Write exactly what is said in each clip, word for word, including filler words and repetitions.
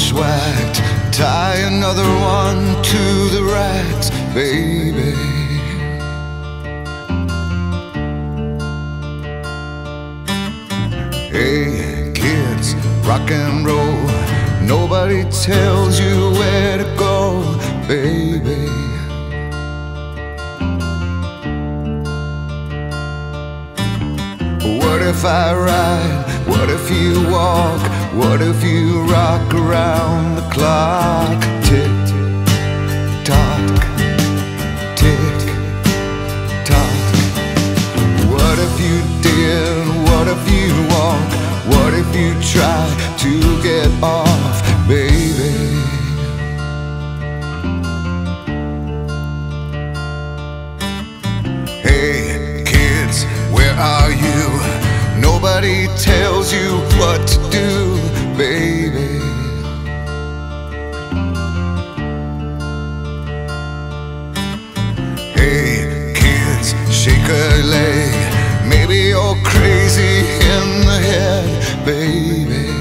bushwhacked, tie another one to the racks, baby. Hey kids, rock and roll, nobody tells you where to go, baby. What if I ride? What if you walk? What if you rock around the clock? Tick tock, tick tock. What if you did? What if you walk? What if you try to get off, baby? Hey kids, where are you? Nobody tells you what to do, baby. Hey kids, shake a leg. Maybe you're crazy in the head, baby.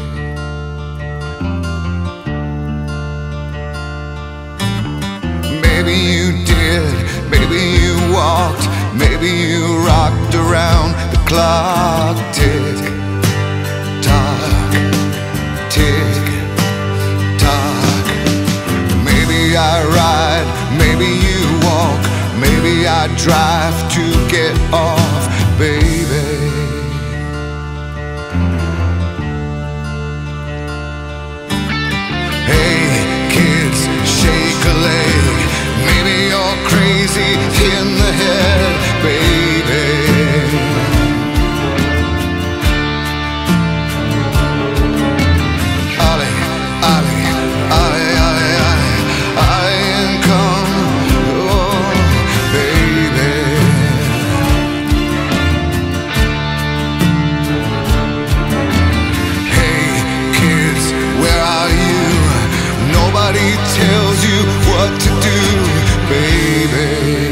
Maybe you did, maybe you walked, maybe you rocked around the clock. Tick tock, tick tock. Maybe I ride, maybe you walk, maybe I drive to get off, baby. Hey kids, shake a leg. Maybe you're crazy in the head, baby. Ollie, Ollie, Ollie, Ollie, Ollie, Ollie and come, oh, baby. Hey kids, where are you? Nobody tells you what to do, baby.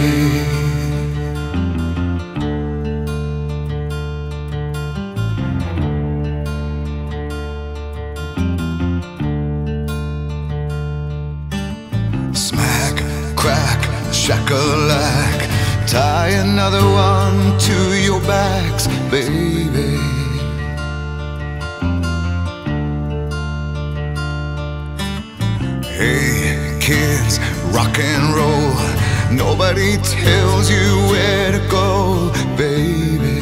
Smack, crack, shakalak, tie another one to your backs, baby. Hey kids, rock and roll, nobody tells you where to go, baby.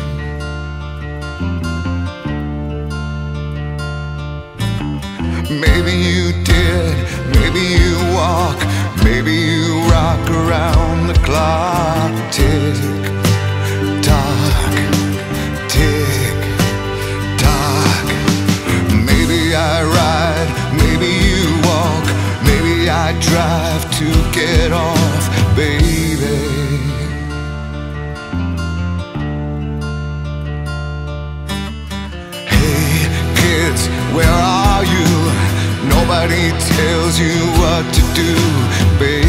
Maybe you did, maybe you walk, maybe you rock around the clock. Tick tock, tick tock. Maybe I ride, maybe you walk, maybe I drive to get off, baby. Hey kids, where are you? Nobody tells you what to do, baby.